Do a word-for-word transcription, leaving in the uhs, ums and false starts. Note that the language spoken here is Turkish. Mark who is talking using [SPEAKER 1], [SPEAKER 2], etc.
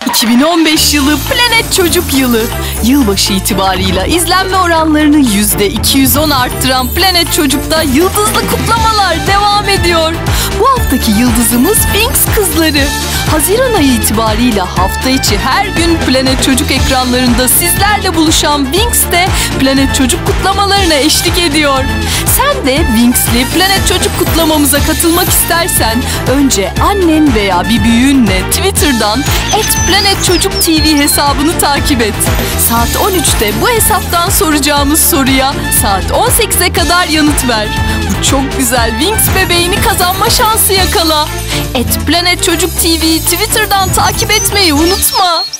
[SPEAKER 1] iki bin on beş yılı Planet Çocuk yılı. Yılbaşı itibarıyla izlenme oranlarını yüzde iki yüz on arttıran Planet Çocuk'ta yıldızlı kutlamalar devam ediyor. Bu haftaki yıldızımız Winx kızları. Haziran ayı itibarıyla hafta içi her gün Planet Çocuk ekranlarında sizlerle buluşan Winx de Planet Çocuk kutlamalarına eşlik ediyor. Sen de Winx'li Planet Çocuk kutlamamıza katılmak istersen önce annen veya bir büyüğünle Twitter'dan et planet çocuk t v hesabını takip et. Saat on üçte bu hesaptan soracağımız soruya saat on sekize kadar yanıt ver. Bu çok güzel Winx bebeğini kazanma şansı yakala. et planet çocuk t v'yi Twitter'dan takip etmeyi unutma.